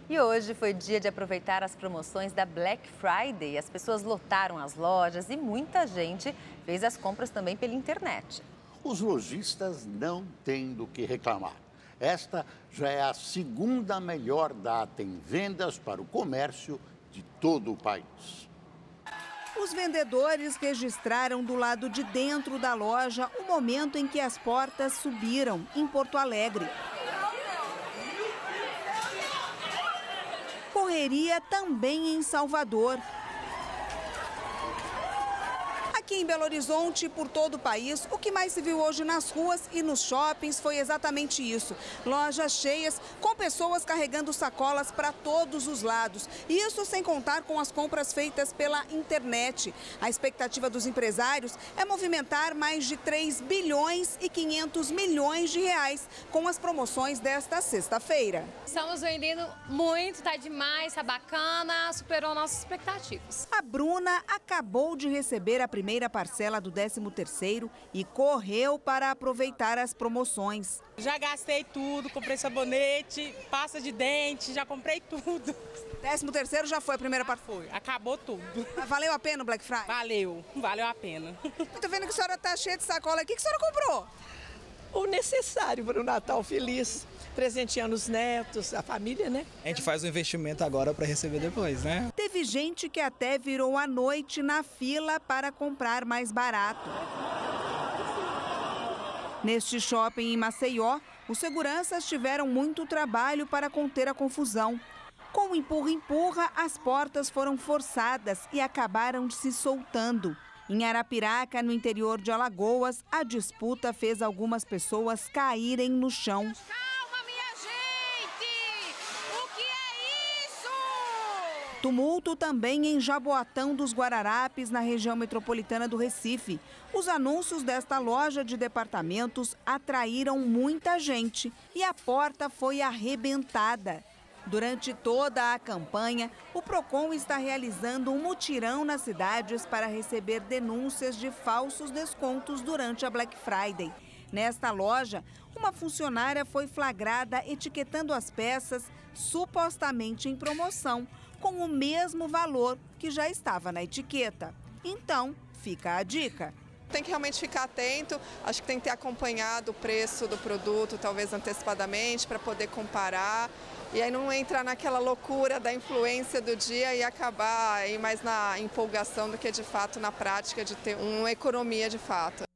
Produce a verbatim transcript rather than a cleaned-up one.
E hoje foi dia de aproveitar as promoções da Black Friday. As pessoas lotaram as lojas e muita gente fez as compras também pela internet. Os lojistas não têm do que reclamar. Esta já é a segunda melhor data em vendas para o comércio de todo o país. Os vendedores registraram do lado de dentro da loja o momento em que as portas subiram em Porto Alegre. Correria também em Salvador. Aqui em Belo Horizonte e por todo o país, o que mais se viu hoje nas ruas e nos shoppings foi exatamente isso. Lojas cheias, com pessoas carregando sacolas para todos os lados. Isso sem contar com as compras feitas pela internet. A expectativa dos empresários é movimentar mais de três bilhões e quinhentos milhões de reais com as promoções desta sexta-feira. Estamos vendendo muito, tá demais, tá bacana, superou nossas expectativas. A Bruna acabou de receber a primeira parcela do décimo terceiro e correu para aproveitar as promoções. Já gastei tudo, comprei sabonete, pasta de dente, já comprei tudo. décimo terceiro já foi a primeira parte? Foi, acabou tudo. Mas valeu a pena o Black Friday? Valeu, valeu a pena. Eu tô vendo que a senhora tá cheia de sacola aqui. O que a senhora comprou? O necessário para o Natal feliz, presenteando os netos, a família, né? A gente faz o investimento agora para receber depois, né? Teve gente que até virou a noite na fila para comprar mais barato. Neste shopping em Maceió, os seguranças tiveram muito trabalho para conter a confusão. Com o empurra-empurra, as portas foram forçadas e acabaram se soltando. Em Arapiraca, no interior de Alagoas, a disputa fez algumas pessoas caírem no chão. Calma, minha gente! O que é isso? Tumulto também em Jaboatão dos Guararapes, na região metropolitana do Recife. Os anúncios desta loja de departamentos atraíram muita gente e a porta foi arrebentada. Durante toda a campanha, o Procon está realizando um mutirão nas cidades para receber denúncias de falsos descontos durante a Black Friday. Nesta loja, uma funcionária foi flagrada etiquetando as peças supostamente em promoção, com o mesmo valor que já estava na etiqueta. Então, fica a dica. Tem que realmente ficar atento, acho que tem que ter acompanhado o preço do produto, talvez antecipadamente, para poder comparar. E aí não entrar naquela loucura da influência do dia e acabar aí mais na empolgação do que de fato na prática de ter uma economia de fato.